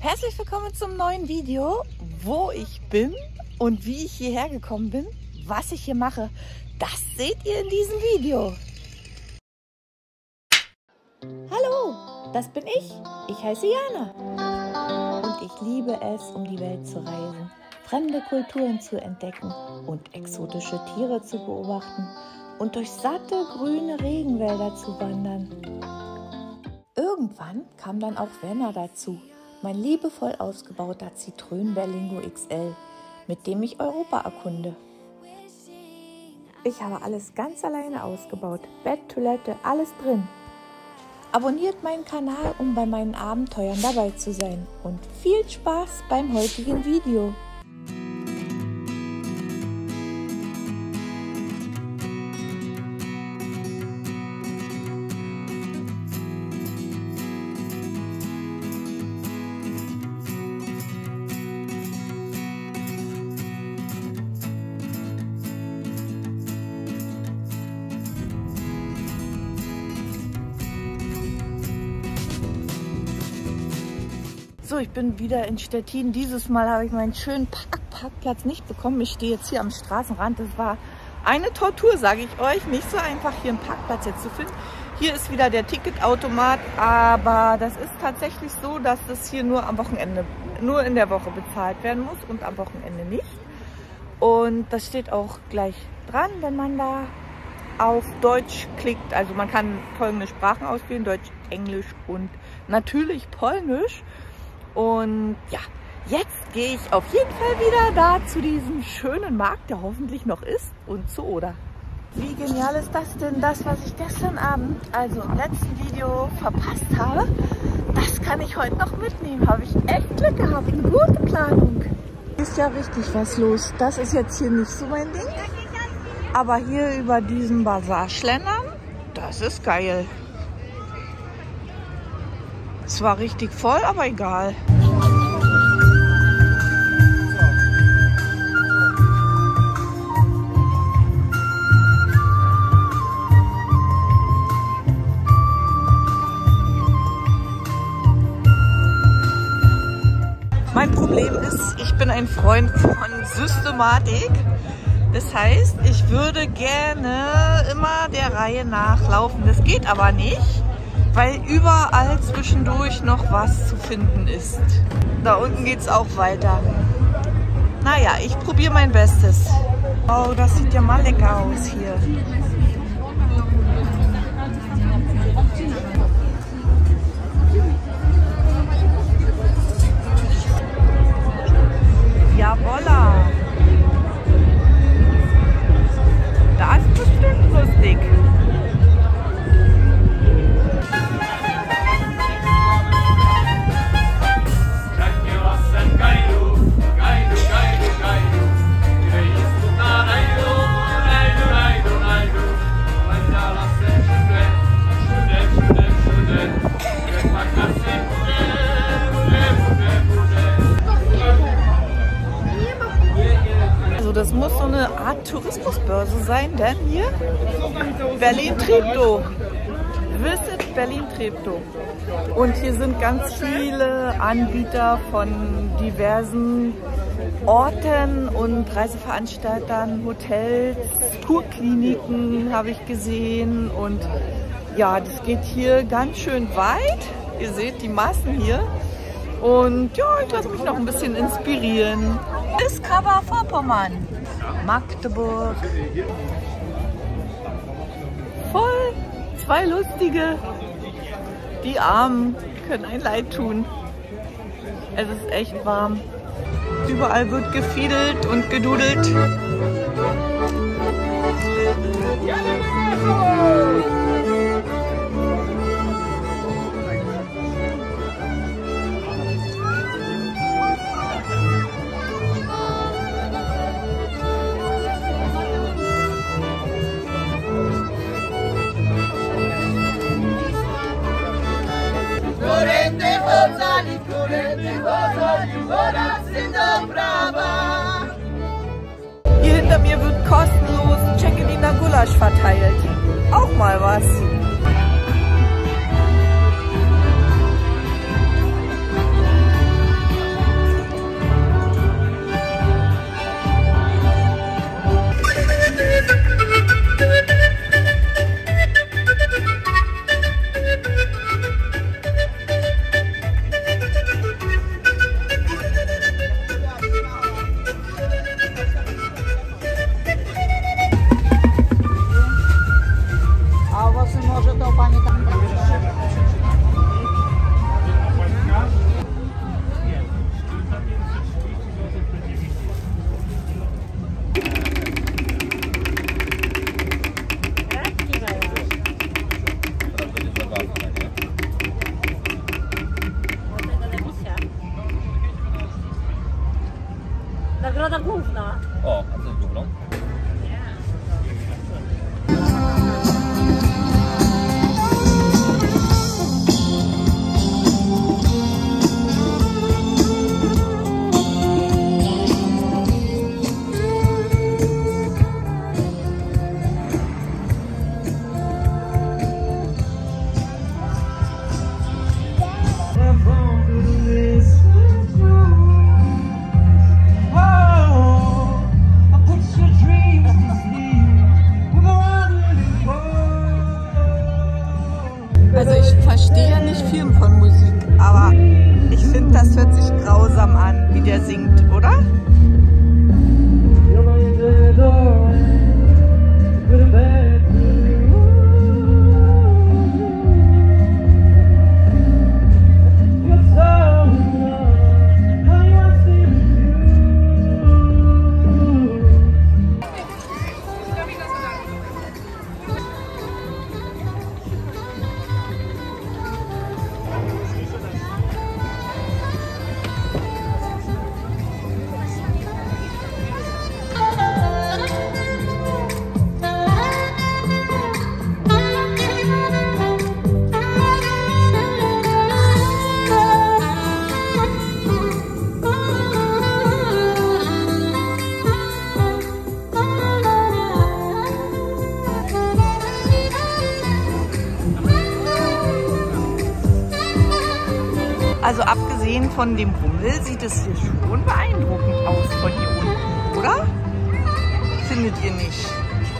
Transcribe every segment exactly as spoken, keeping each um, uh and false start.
Herzlich willkommen zum neuen Video, wo ich bin und wie ich hierher gekommen bin. Was ich hier mache, das seht ihr in diesem Video. Hallo, das bin ich. Ich heiße Jana. Und ich liebe es, um die Welt zu reisen, fremde Kulturen zu entdecken und exotische Tiere zu beobachten und durch satte grüne Regenwälder zu wandern. Irgendwann kam dann auch Werner dazu, mein liebevoll ausgebauter Citroën Berlingo X L, mit dem ich Europa erkunde. Ich habe alles ganz alleine ausgebaut, Bett, Toilette, alles drin. Abonniert meinen Kanal, um bei meinen Abenteuern dabei zu sein, und viel Spaß beim heutigen Video. So, ich bin wieder in Stettin. Dieses Mal habe ich meinen schönen Park Parkplatz nicht bekommen. Ich stehe jetzt hier am Straßenrand. Das war eine Tortur, sage ich euch. Nicht so einfach, hier einen Parkplatz jetzt zu finden. Hier ist wieder der Ticketautomat, aber das ist tatsächlich so, dass das hier nur am Wochenende, nur in der Woche bezahlt werden muss und am Wochenende nicht. Und das steht auch gleich dran, wenn man da auf Deutsch klickt. Also man kann folgende Sprachen auswählen: Deutsch, Englisch und natürlich Polnisch. Und ja, jetzt gehe ich auf jeden Fall wieder da zu diesem schönen Markt, der hoffentlich noch ist, und zu Oder. Wie genial ist das denn, das, was ich gestern Abend, also im letzten Video, verpasst habe? Das kann ich heute noch mitnehmen. Habe ich echt Glück gehabt. Eine gute Planung. Ist ja richtig was los. Das ist jetzt hier nicht so mein Ding. Aber hier über diesen Basar schlendern, das ist geil. Es war richtig voll, aber egal. Mein Problem ist, ich bin ein Freund von Systematik. Das heißt, ich würde gerne immer der Reihe nachlaufen. Das geht aber nicht, weil überall zwischendurch noch was zu finden ist. Da unten geht es auch weiter. Naja, ich probiere mein Bestes. Oh, das sieht ja mal lecker aus hier. Jawolla! Das ist bestimmt lustig. Das muss so eine Art Tourismusbörse sein, denn hier Berlin-Treptow. Visit Berlin-Treptow. Und hier sind ganz viele Anbieter von diversen Orten und Reiseveranstaltern, Hotels, Kurkliniken habe ich gesehen. Und ja, das geht hier ganz schön weit. Ihr seht die Massen hier. Und ja, ich lasse mich noch ein bisschen inspirieren. Discover Vorpommern, Magdeburg. Voll zwei Lustige. Die Armen können ein Leid tun. Es ist echt warm. Überall wird gefiedelt und gedudelt. Hier hinter mir wird kostenlos Czekeliner Gulasch verteilt. Auch mal was. Nagroda główna. O, a co jest główną? Also ich verstehe ja nicht viel von Musik, aber ich finde, das hört sich grausam an, wie der singt, oder? Also abgesehen von dem Rummel sieht es hier schon beeindruckend aus von hier unten, oder? Findet ihr nicht?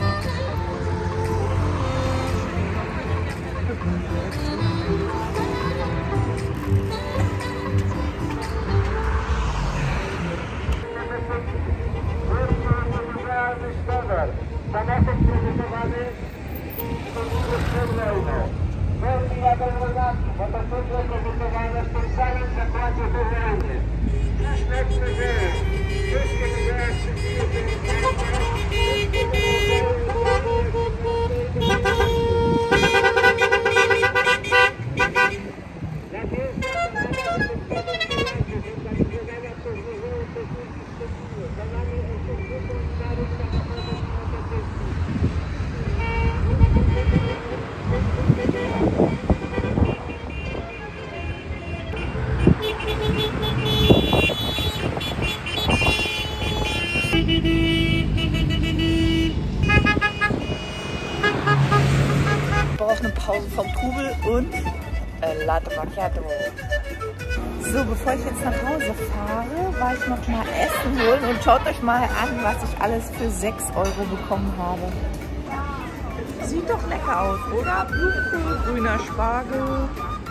Ich brauche eine Pause vom Trubel und äh, Latte Macchiato. So, bevor ich jetzt nach Hause fahre, war ich noch mal Essen holen und schaut euch mal an, was ich alles für sechs Euro bekommen habe. Sieht doch lecker aus, oder? Blumenkohl, grüner Spargel.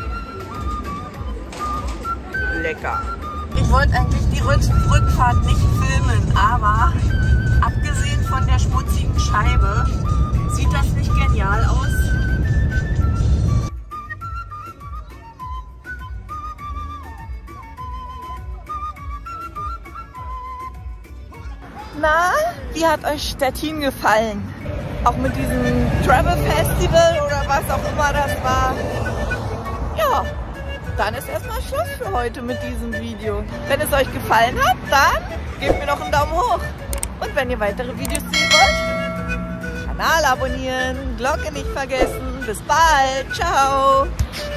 Lecker. Ich wollte eigentlich die Rückfahrt nicht filmen, aber abgesehen von der schmutzigen Scheibe, sieht das nicht genial aus? Na, wie hat euch Stettin gefallen? Auch mit diesem Travel Festival oder was auch immer das war. Ja, dann ist erstmal Schluss für heute mit diesem Video. Wenn es euch gefallen hat, dann gebt mir noch einen Daumen hoch. Und wenn ihr weitere Videos sehen wollt, Kanal abonnieren, Glocke nicht vergessen. Bis bald, ciao!